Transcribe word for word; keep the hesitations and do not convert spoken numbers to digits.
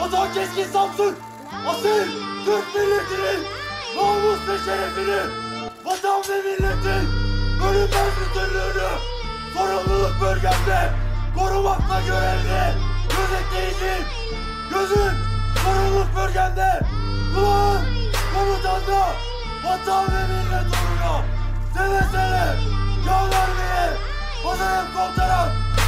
Vatan keskin Samsun, asil Türk milletinin namus ve şerefini, vatan ve milletin bölünmez bütünlüğünü sorumluluk bölgemde korumakla görevli gözetleyiciyim. Gözün sorumluluk bölgemde, kulağın komutanda, vatan ve millet uğruna seve seve can vermeye hazırım komutanım.